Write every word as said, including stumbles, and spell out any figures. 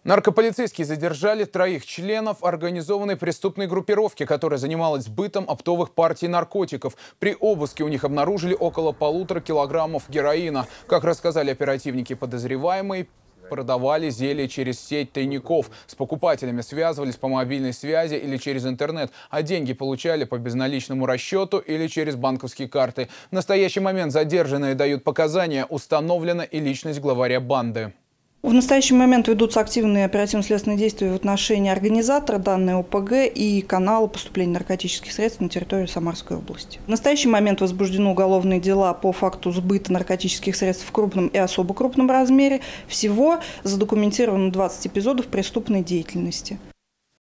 Наркополицейские задержали троих членов организованной преступной группировки, которая занималась сбытом оптовых партий наркотиков. При обыске у них обнаружили около полутора килограммов героина. Как рассказали оперативники, подозреваемые продавали зелье через сеть тайников. С покупателями связывались по мобильной связи или через интернет, а деньги получали по безналичному расчету или через банковские карты. В настоящий момент задержанные дают показания, установлена и личность главаря банды. В настоящий момент ведутся активные оперативно-следственные действия в отношении организатора данной о пэ гэ и канала поступления наркотических средств на территорию Самарской области. В настоящий момент возбуждены уголовные дела по факту сбыта наркотических средств в крупном и особо крупном размере. Всего задокументировано двадцать эпизодов преступной деятельности.